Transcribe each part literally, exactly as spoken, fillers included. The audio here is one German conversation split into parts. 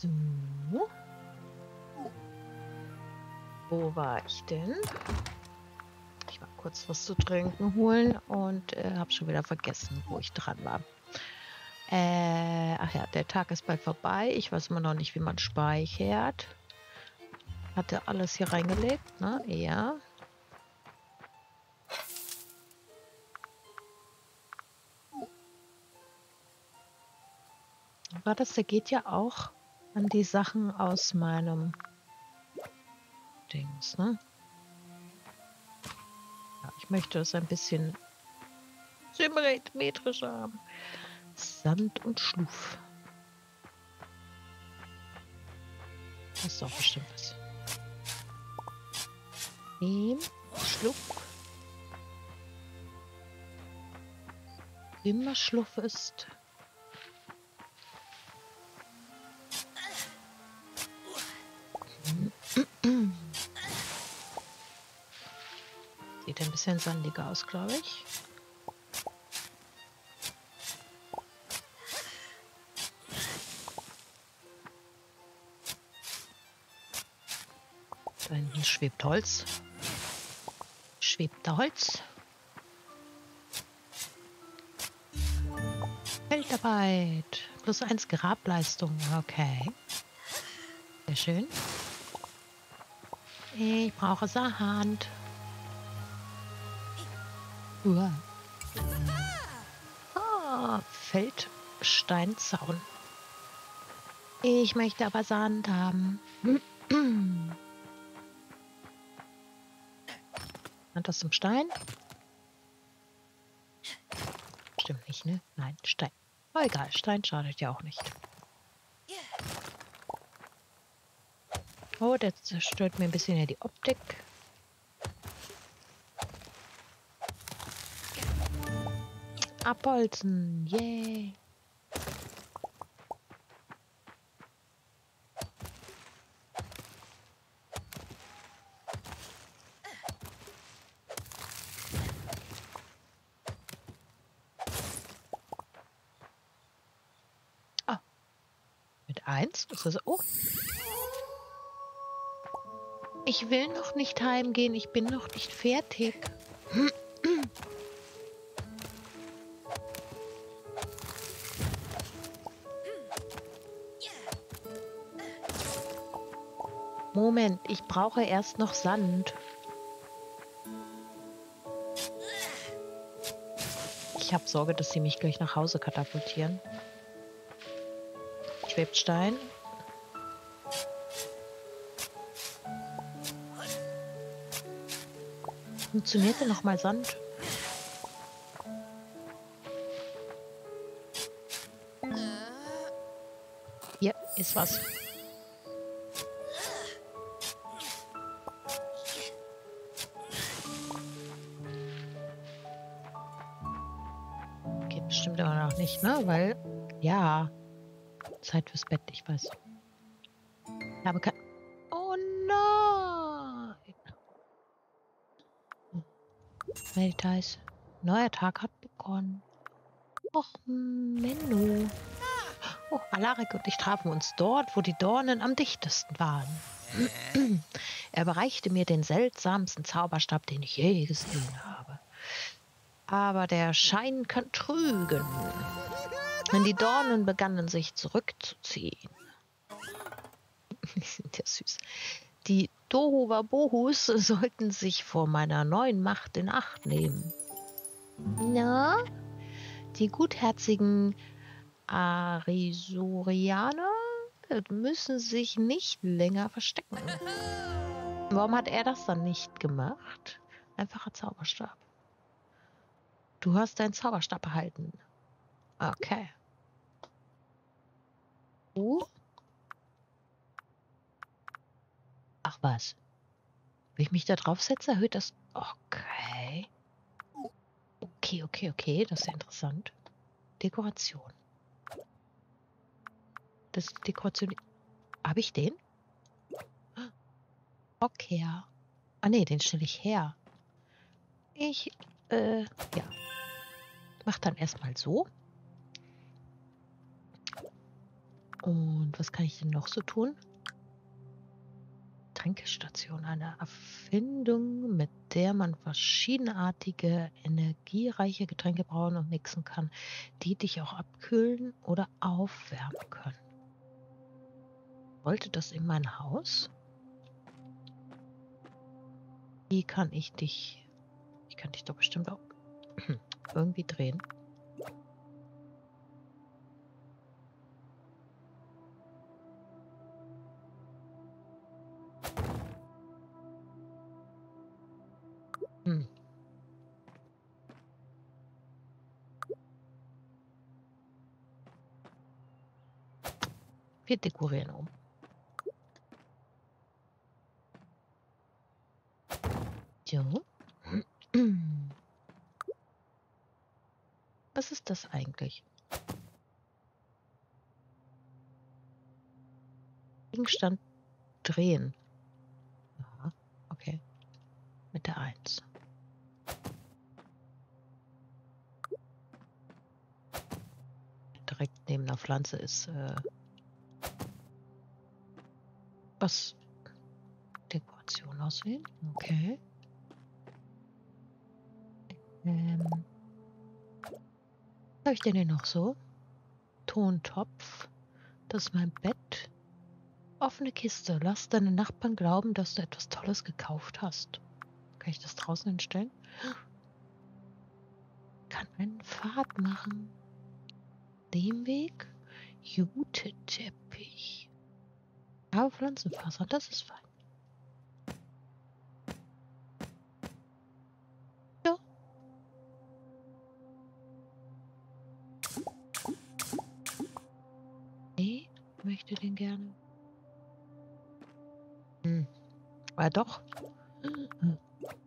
So. Wo war ich denn? Ich war kurz was zu trinken holen und äh, habe schon wieder vergessen, wo ich dran war. Äh, ach ja, der Tag ist bald vorbei. Ich weiß immer noch nicht, wie man speichert. Hatte alles hier reingelegt, ne? Ja. War das, der geht ja auch an die Sachen aus meinem Dings, ne? Ja, ich möchte es ein bisschen symmetrisch haben. Sand und Schluff. Das ist doch bestimmt was. Nehm, Schluck. Immer Schluff ist. Sieht ein bisschen sandiger aus, glaube ich. Da hinten schwebt Holz. Schwebt da Holz. Feldarbeit. Plus eins Grableistung. Okay. Sehr schön. Ich brauche Sand. Uah. Ah, Feldsteinzaun. Ich möchte aber Sand haben. Sand aus dem Stein? Stimmt nicht, ne? Nein, Stein. Oh, egal, Stein schadet ja auch nicht. Oh, der zerstört mir ein bisschen ja die Optik. Abholzen, yay. Ah, mit eins? Ist das, oh. Ich will noch nicht heimgehen, ich bin noch nicht fertig. Moment, ich brauche erst noch Sand. Ich habe Sorge, dass sie mich gleich nach Hause katapultieren. Schwebt Stein. Funktioniert denn noch mal Sand? Hier ist was. Geht bestimmt immer noch nicht, ne? Weil, ja, Zeit fürs Bett, ich weiß. Ich habe kein... Oh nein! Mehr Details. Neuer Tag hat begonnen. Och, Menno. Oh, Alaric und ich trafen uns dort, wo die Dornen am dichtesten waren. Er überreichte mir den seltsamsten Zauberstab, den ich je gesehen habe. Aber der Schein kann trügen. Denn die Dornen begannen sich zurückzuziehen. Die sind ja süß. Die Tohuwabohus sollten sich vor meiner neuen Macht in Acht nehmen. Na, die gutherzigen Arisurianer müssen sich nicht länger verstecken. Warum hat er das dann nicht gemacht? Einfacher Zauberstab. Du hast deinen Zauberstab erhalten. Okay. Oh. Ach was. Wenn ich mich da drauf setze, erhöht das... Okay. Okay, okay, okay. Das ist ja interessant. Dekoration. Das ist Dekoration... Habe ich den? Okay. Ah nee, den stelle ich her. Ich, äh, ja. Mach dann erstmal so. Und was kann ich denn noch so tun? Tränkestation, eine Erfindung, mit der man verschiedenartige, energiereiche Getränke brauen und mixen kann, die dich auch abkühlen oder aufwärmen können. Wollte das in mein Haus? Wie kann ich dich... Ich kann dich doch bestimmt auch irgendwie drehen. Hm. Wir dekorieren um. So. Was ist das eigentlich? Gegenstand drehen. Aha, okay. Mit der eins. Direkt neben der Pflanze ist äh, was? Dekoration aussehen. Okay. Ähm, was habe ich denn hier noch so? Tontopf. Das ist mein Bett. Offene Kiste. Lass deine Nachbarn glauben, dass du etwas Tolles gekauft hast. Kann ich das draußen hinstellen? Kann einen Pfad machen. Dem Weg. Jute-Teppich. Aber Pflanzenfaser, das ist fein. Ja. Nee, möchte den gerne. Hm. Aber doch. Hm.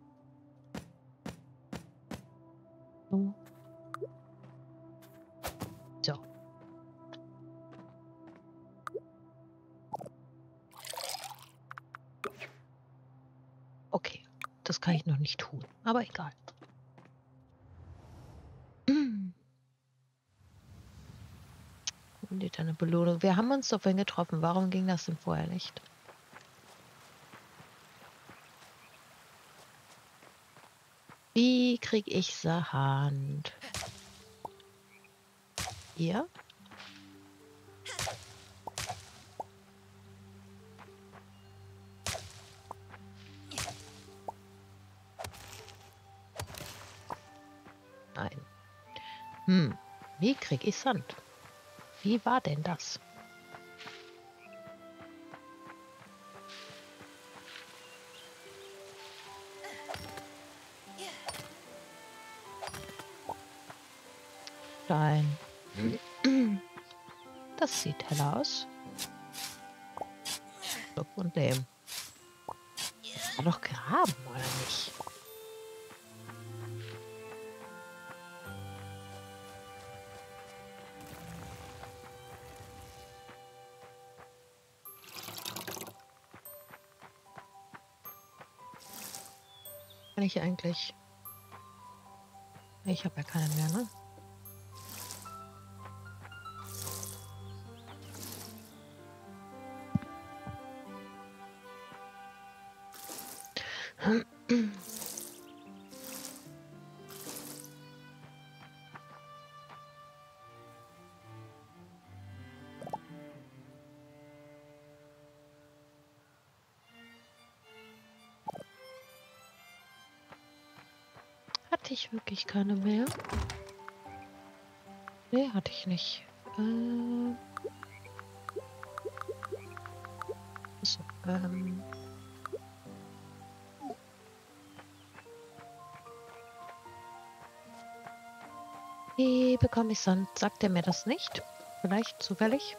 So. So. Okay. Das kann ich noch nicht tun. Aber egal. Hm. Und eine Belohnung. Wir haben uns doch vorhin getroffen. Warum ging das denn vorher nicht? Wie kriege ich Sand? Hier? Nein. Hm. Wie kriege ich Sand? Wie war denn das? Nein. Das sieht heller aus. Stopp und Lehm. War doch graben, oder nicht? Kann ich eigentlich... Ich habe ja keine mehr, ne? Hatte ich wirklich keine mehr? Nee, hatte ich nicht. Äh, so, ähm... Wie bekomme ich Sand? Sagt er mir das nicht? Vielleicht zufällig?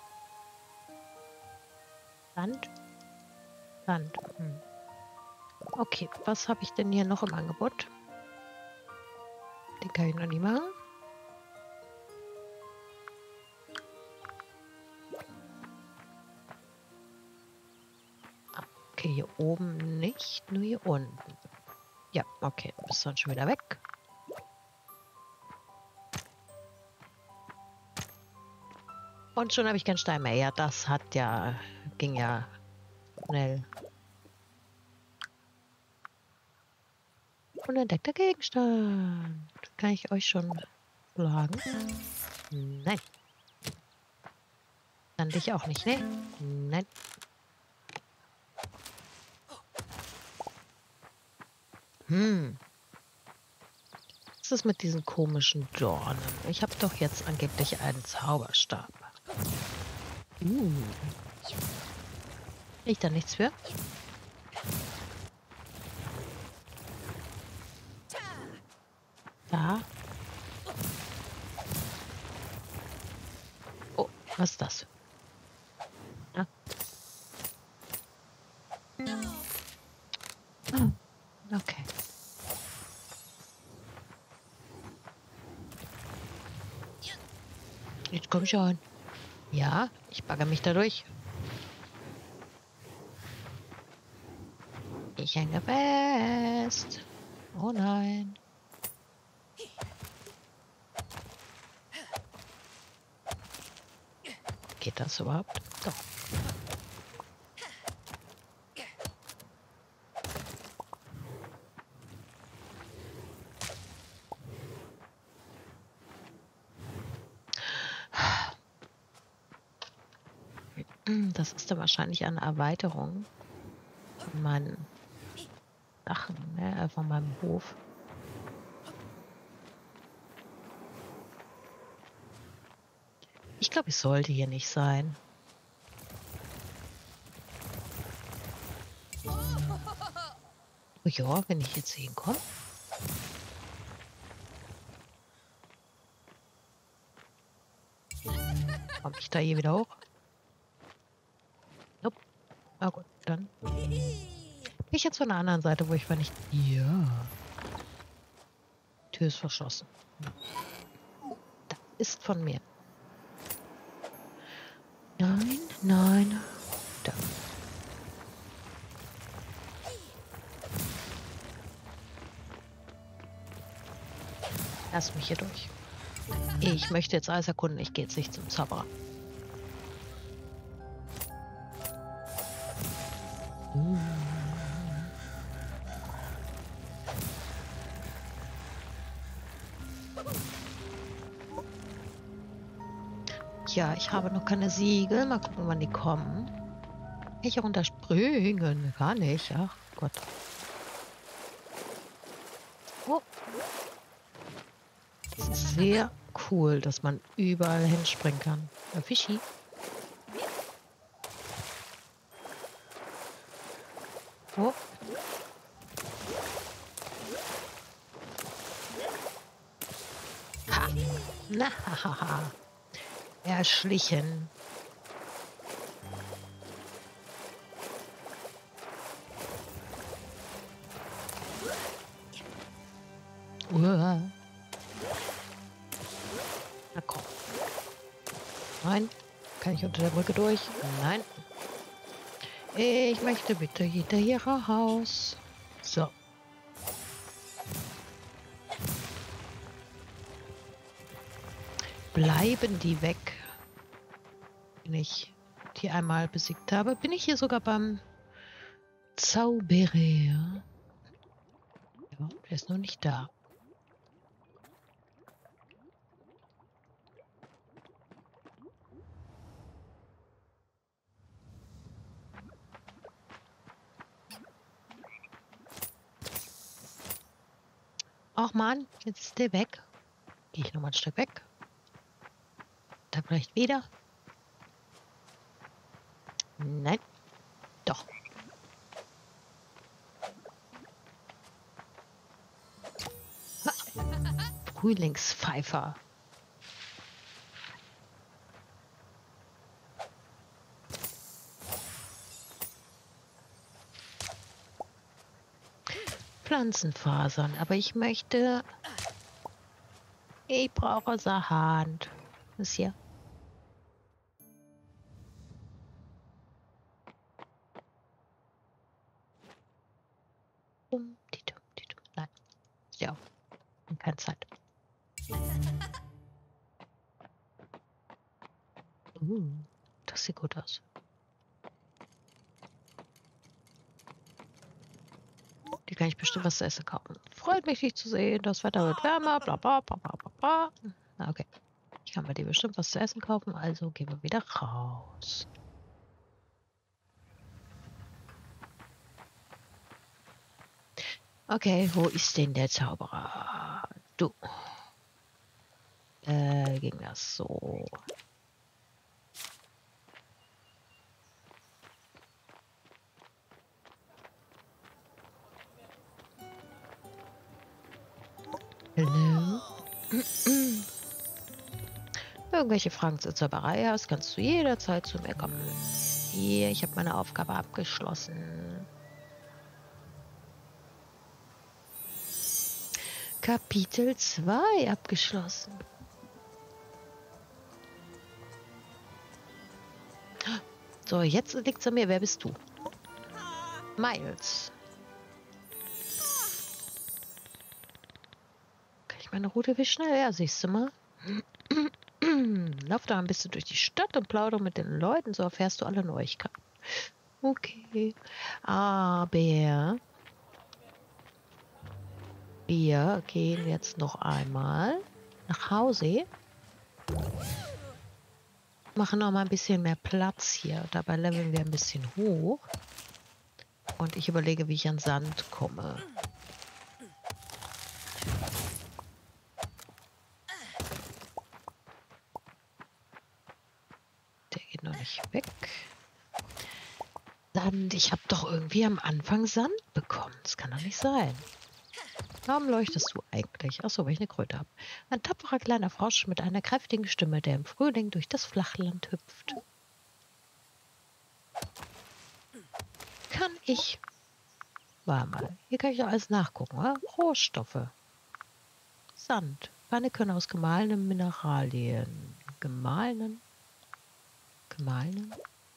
Sand? Sand. Hm. Okay, was habe ich denn hier noch im Angebot? Den kann ich noch nicht machen. Okay, hier oben nicht, nur hier unten. Ja, okay, bist dann schon wieder weg. Und schon habe ich keinen Stein mehr. Ja, das hat ja, ging ja schnell. Unentdeckter Gegenstand. Kann ich euch schon schlagen? Nein. Dann dich auch nicht, ne? Nein. Hm. Was ist mit diesen komischen Dornen? Ich habe doch jetzt angeblich einen Zauberstab. Uh. Ich da nichts für? Da. Oh, was ist das? Ah. Ah, okay. Jetzt komm schon. Ja, ich bagger mich dadurch. Ich hänge fest. Oh nein. Geht das überhaupt? Doch. Das ist dann wahrscheinlich eine Erweiterung von meinen Sachen, ne? Von meinem Hof. Ich glaube, ich sollte hier nicht sein. Oh ja, wenn ich jetzt hinkomme. Komme ich da hier wieder hoch? Nope. Na gut, dann bin ich jetzt von der anderen Seite, wo ich war nicht. Ja. Tür ist verschlossen. Das ist von mir. Nein, nein. Da. Lass mich hier durch. Ich möchte jetzt alles erkunden. Ich gehe jetzt nicht zum Zauberer. Uh. Ja, ich habe noch keine Siegel. Mal gucken, wann die kommen. Kann ich hier runterspringen? Gar nicht. Ach Gott. Oh. Das ist sehr cool, dass man überall hinspringen kann. Ein Fischi. Oh. Ha. Na, hahaha. Erschlichen. Uah. Na komm. Nein. Kann ich unter der Brücke durch? Nein. Ich möchte bitte hinter ihr raus. So. Bleiben die weg? Wenn ich die einmal besiegt habe, bin ich hier sogar beim Zauberer. Ja, der ist noch nicht da. Ach man, jetzt ist der weg. Gehe ich noch mal ein Stück weg. Da vielleicht wieder. Nein. Doch. Frühlingspfeifer. Pflanzenfasern. Aber ich möchte... Ich brauche Sahand. Was ist hier? Nein. Ja. Keine Zeit. Uh, das sieht gut aus. Die kann ich bestimmt was zu essen kaufen. Freut mich, dich zu sehen. Das Wetter wird wärmer. Bla bla bla bla bla bla. Ah, okay. Ich kann bei dir bestimmt was zu essen kaufen. Also gehen wir wieder raus. Okay, wo ist denn der Zauberer? Du. Äh, ging das so? Hallo? Irgendwelche Fragen zur Zauberei hast, kannst du jederzeit zu mir kommen. Hier, ich habe meine Aufgabe abgeschlossen. Kapitel zwei abgeschlossen. So, jetzt liegt's an mir. Wer bist du? Miles. Kann ich meine Route wie schnell? Ja, siehst du mal. Lauf da ein bisschen durch die Stadt und plaudere mit den Leuten, so erfährst du alle Neuigkeiten. Okay. Aber wir gehen jetzt noch einmal nach Hause. Machen noch mal ein bisschen mehr Platz hier. Dabei leveln wir ein bisschen hoch. Und ich überlege, wie ich an Sand komme. Der geht noch nicht weg. Sand. Ich habe doch irgendwie am Anfang Sand bekommen. Das kann doch nicht sein. Warum leuchtest du eigentlich? Achso, weil ich eine Kröte habe. Ein tapferer kleiner Frosch mit einer kräftigen Stimme, der im Frühling durch das Flachland hüpft. Kann ich... Warte mal. Hier kann ich doch alles nachgucken, oder? Rohstoffe. Sand. Pfanne können aus gemahlenen Mineralien. Gemahlenen? Gemahlenen?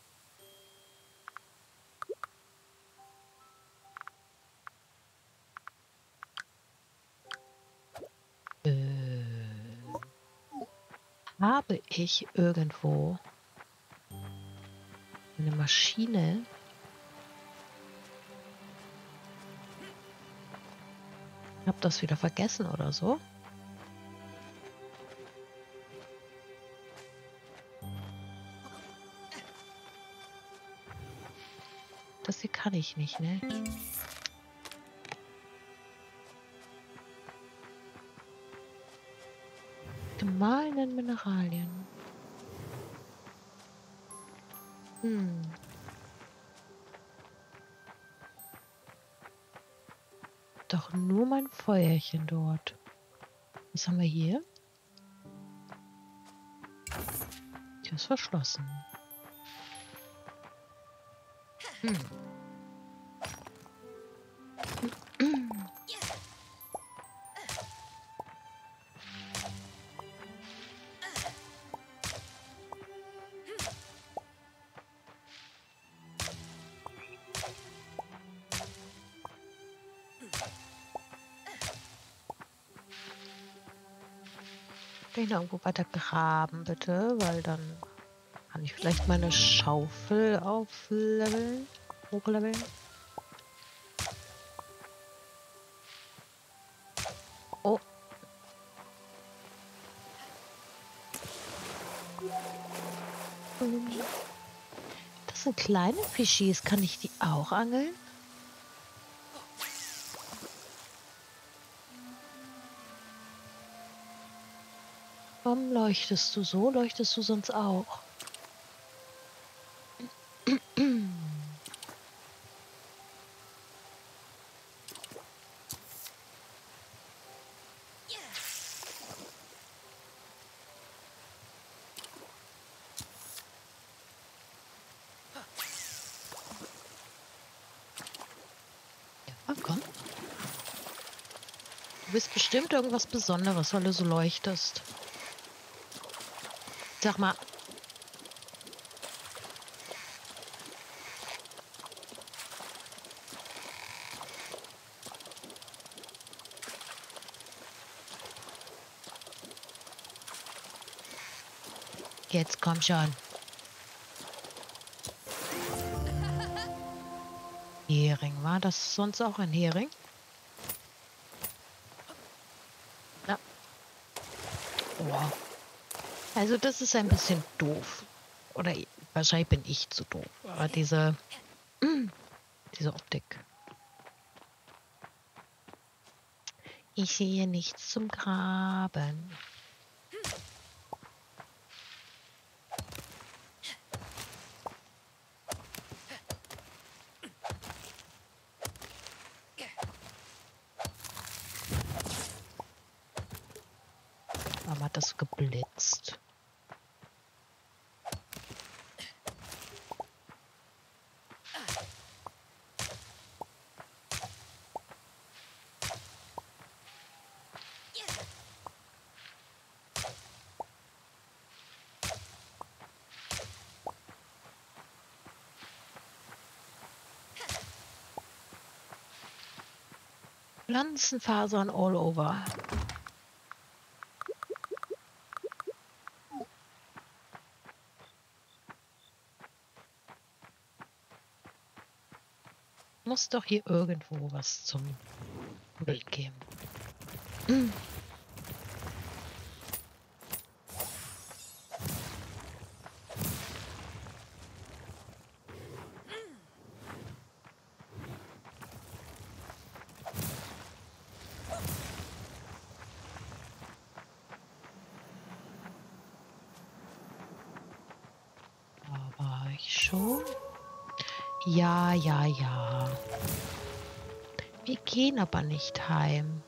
Habe ich irgendwo eine Maschine? Ich habe das wieder vergessen oder so. Das hier kann ich nicht, ne? Gemahlenen Mineralien. Hm. Doch nur mein Feuerchen dort. Was haben wir hier? Die ist verschlossen. Hm. Den irgendwo weiter graben, bitte, weil dann kann ich vielleicht meine Schaufel aufleveln, hochleveln. Oh. Das sind kleine Fischis. Kann ich die auch angeln? Warum leuchtest du so? Leuchtest du sonst auch? Ja, komm. Du bist bestimmt irgendwas Besonderes, weil du so leuchtest. Sag mal. Jetzt komm schon. Hering. War das sonst auch ein Hering? Ja. Oh. Also das ist ein bisschen doof. Oder i- wahrscheinlich bin ich zu doof. Aber diese, diese Optik. Ich sehe nichts zum Graben. Warum hat das geblitzt? Pflanzenfasern all over. Muss doch hier irgendwo was zum Bild geben. Hm. Da war ich schon. Ja, ja, ja. Wir gehen aber nicht heim.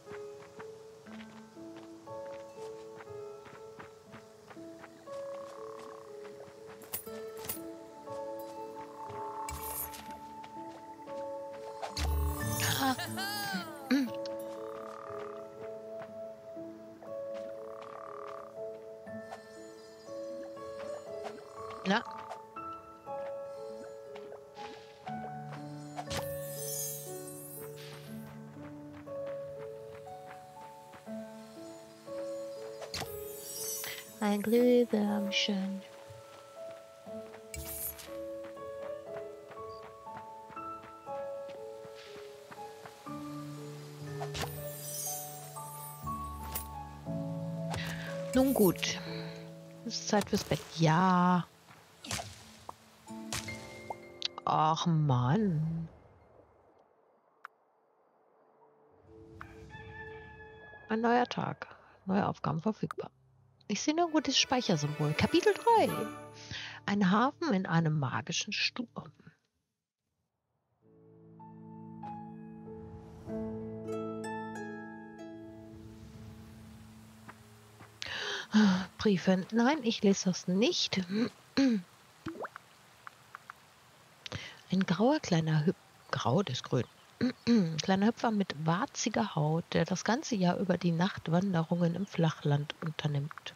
Ah. Hm. Ja. Ein Glühwürmchen. Nun gut. Es ist Zeit fürs Bett. Ja. Ach Mann. Ein neuer Tag. Neue Aufgaben verfügbar. Ich sehe nur ein gutes Speichersymbol. Kapitel drei. Ein Hafen in einem magischen Sturm. Briefe. Nein, ich lese das nicht. Ein grauer kleiner Hüpfer. Grau, das ist grün. Kleiner Hüpfer mit warziger Haut, der das ganze Jahr über die Nachtwanderungen im Flachland unternimmt.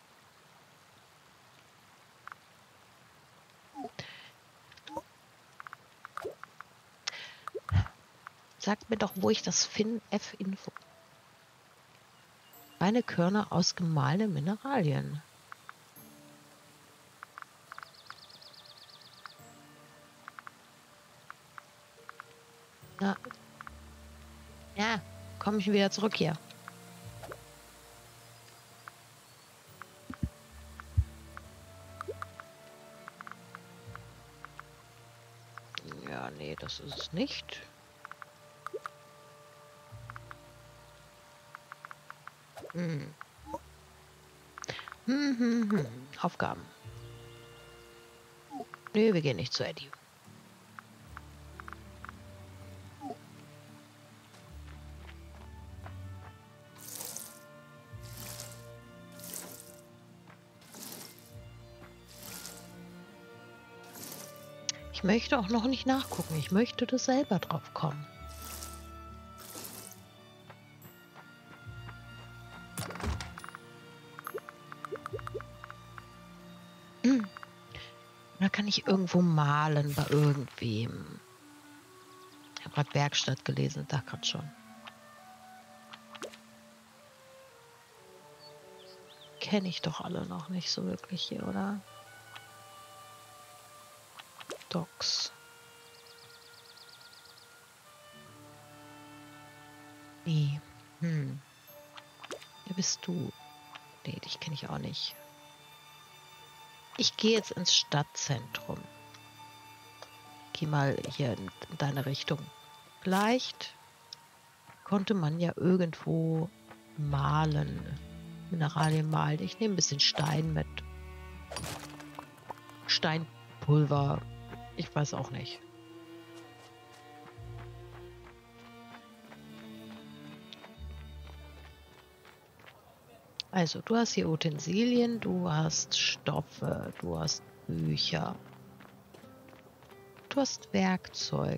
Sagt mir doch, wo ich das finde. F-Info. Feine Körner aus gemahlenen Mineralien. Na. Ja, komme ich wieder zurück hier. Ja, nee, das ist es nicht. Hm. Hm, hm, hm. Aufgaben. Nee, wir gehen nicht zu Eddie. Ich möchte auch noch nicht nachgucken. Ich möchte das selber drauf kommen. Hm. Oder kann ich irgendwo malen bei irgendwem? Ich habe gerade Werkstatt gelesen, da gerade schon. Kenne ich doch alle noch nicht so wirklich hier, oder? Docs. Nee. Hm. Wer bist du? Nee, dich kenne ich auch nicht. Ich gehe jetzt ins Stadtzentrum. Geh mal hier in, in deine Richtung. Vielleicht konnte man ja irgendwo malen. Mineralien malen. Ich nehme ein bisschen Stein mit. Steinpulver. Ich weiß auch nicht. Also, du hast hier Utensilien, du hast Stoffe, du hast Bücher. Du hast Werkzeug.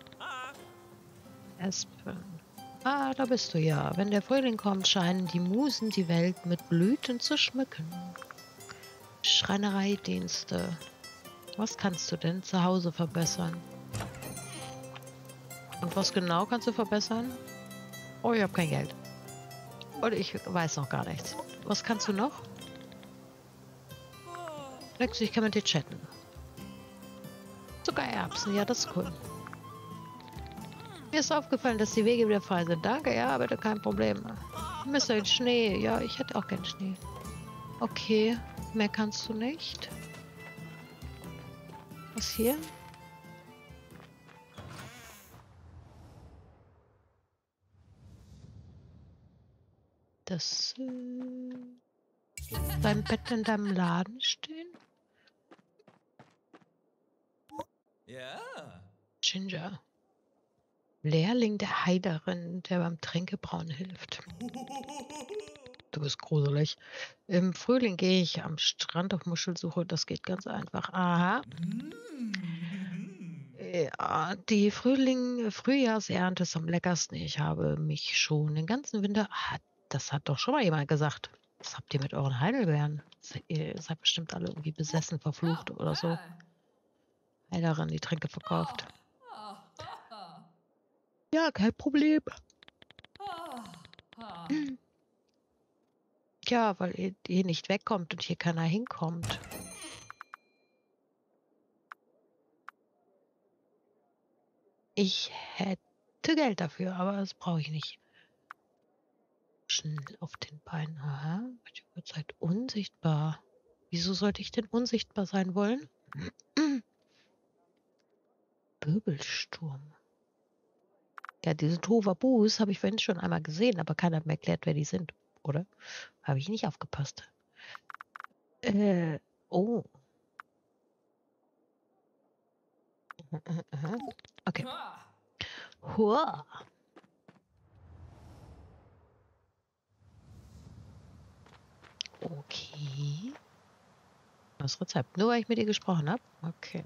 Espen. Ah, da bist du ja. Wenn der Frühling kommt, scheinen die Musen die Welt mit Blüten zu schmücken. Schreinereidienste. Was kannst du denn zu Hause verbessern? Und was genau kannst du verbessern? Oh, ich habe kein Geld. Und ich weiß noch gar nichts. Was kannst du noch? Nix, ich kann mit dir chatten. Zuckererbsen, ja, das ist cool. Mir ist aufgefallen, dass die Wege wieder frei sind. Danke, ja, bitte, kein Problem. Mister den Schnee. Ja, ich hätte auch gern Schnee. Okay, mehr kannst du nicht. Was hier? Das äh, beim Bett in deinem Laden stehen? Ja. Ginger. Lehrling der Heilerin, der beim Tränkebrauen hilft. Du bist gruselig. Im Frühling gehe ich am Strand auf Muschelsuche. Das geht ganz einfach. Aha. Ja, die Frühling, Frühjahrsernte ist am leckersten. Ich habe mich schon den ganzen Winter... Ah, das hat doch schon mal jemand gesagt. Was habt ihr mit euren Heidelbeeren? Ihr seid bestimmt alle irgendwie besessen, verflucht oder so. Heilerin, die Tränke verkauft. Ja, kein Problem. Hm. Ja, weil ihr, ihr nicht wegkommt und hier keiner hinkommt. Ich hätte Geld dafür, aber das brauche ich nicht. Schnell auf den Beinen. Aha, mit Uhrzeit unsichtbar. Wieso sollte ich denn unsichtbar sein wollen? Wirbelsturm. Ja, diese Tovabus habe ich vorhin schon einmal gesehen, aber keiner hat mir erklärt, wer die sind, oder? Habe ich nicht aufgepasst. Äh, oh. Okay. Hua. Okay. Das Rezept. Nur weil ich mit dir gesprochen habe? Okay.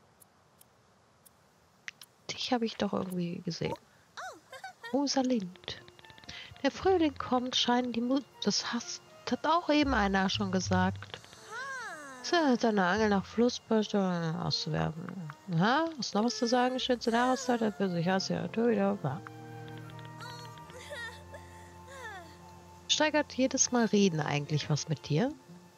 Dich habe ich doch irgendwie gesehen. Rosalind. Der Frühling kommt, scheinen die Mu... Das hast, hat auch eben einer schon gesagt. So, deine Angel nach Flussböschungen auszuwerfen. Aha, hast du noch was zu sagen? Schönste Jahreszeit, das für sich hast ja du wieder. Steigert jedes Mal Reden eigentlich was mit dir?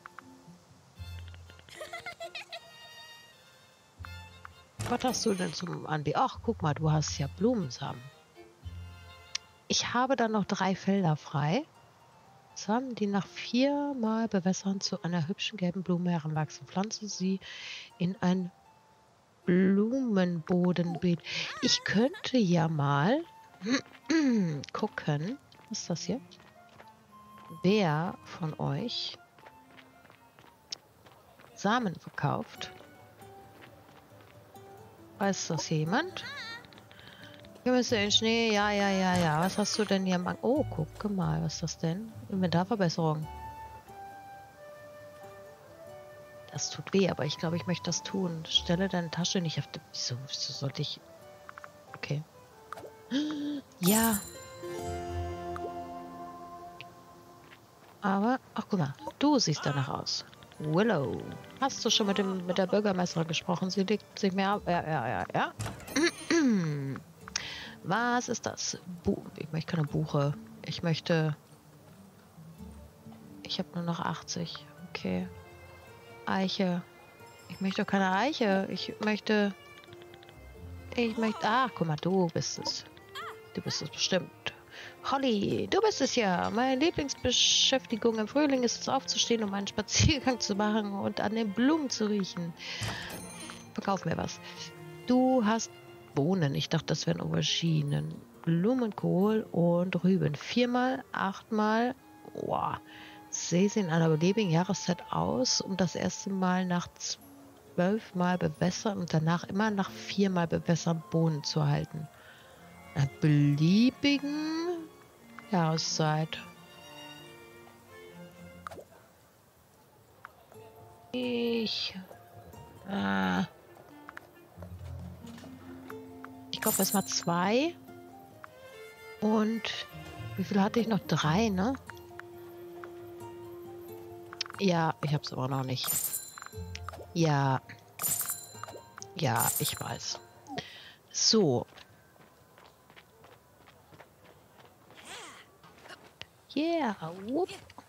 Was hast du denn zum Anbieten? Ach, guck mal, du hast ja Blumensamen. Ich habe dann noch drei Felder frei. Samen, die nach viermal Bewässern zu einer hübschen gelben Blume heranwachsen. Pflanze sie in ein Blumenbodenbeet. Ich könnte ja mal gucken. Was ist das hier? Wer von euch Samen verkauft? Weiß das jemand? Hier müsste in Schnee. Ja, ja, ja, ja. Was hast du denn hier am... Oh, guck mal. Was ist das denn? Inventarverbesserung. Das tut weh, aber ich glaube, ich möchte das tun. Stelle deine Tasche nicht auf die... Wieso, wieso sollte ich... Okay. Ja. Aber... Ach, guck mal. Du siehst danach aus. Willow. Hast du schon mit, dem, mit der Bürgermeisterin gesprochen? Sie legt sich mehr ab. Ja, ja, ja, ja. Was ist das? Bu ich möchte keine Buche. Ich möchte... Ich habe nur noch achtzig. Okay. Eiche. Ich möchte doch keine Eiche. Ich möchte... Ich möchte... Ach, guck mal, du bist es. Du bist es bestimmt. Holly, du bist es ja. Meine Lieblingsbeschäftigung im Frühling ist es aufzustehen, um einen Spaziergang zu machen und an den Blumen zu riechen. Verkauf mir was. Du hast Bohnen. Ich dachte, das wären Auberginen. Blumenkohl und Rüben. Viermal, achtmal. Wow. Sehe sie in einer beliebigen Jahreszeit aus, um das erste Mal nach zwölfmal bewässern und danach immer nach viermal bewässern Bohnen zu erhalten. Einer beliebigen Jahreszeit. Ich. Äh, ich glaube, es war zwei. Und wie viel hatte ich noch? Drei, ne? Ja, ich habe es aber noch nicht. Ja. Ja, ich weiß. So. Yeah. Whoop.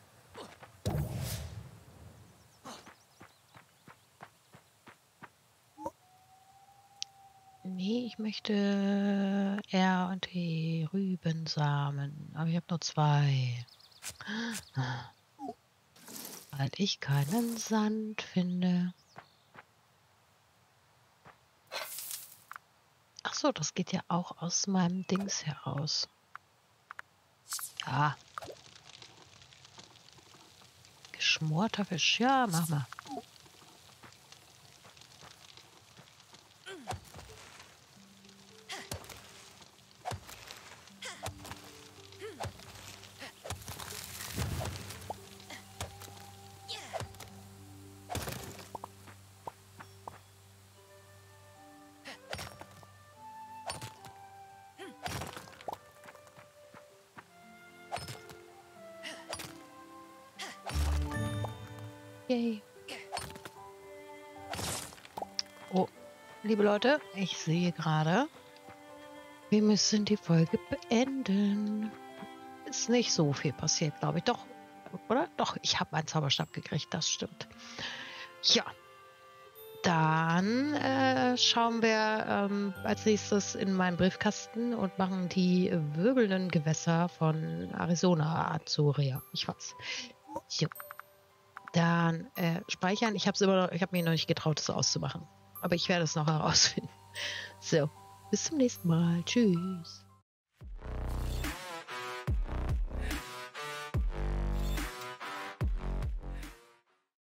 Nee, ich möchte R und T, Rübensamen. Aber ich habe nur zwei. Weil ich keinen Sand finde. Ach so, das geht ja auch aus meinem Dings heraus. Ja. Geschmorter Fisch. Ja, mach mal. Yay. Oh, liebe Leute, ich sehe gerade, wir müssen die Folge beenden. Ist nicht so viel passiert, glaube ich. Doch, oder? Doch, ich habe einen Zauberstab gekriegt, das stimmt. Ja, dann äh, schauen wir ähm, als nächstes in meinen Briefkasten und machen die wirbelnden Gewässer von Arizona Azuria. Ich weiß. Jo. Dann äh, speichern. Ich habe es immer noch, ich habe mir noch nicht getraut, das auszumachen. Aber ich werde es noch herausfinden. So, bis zum nächsten Mal. Tschüss.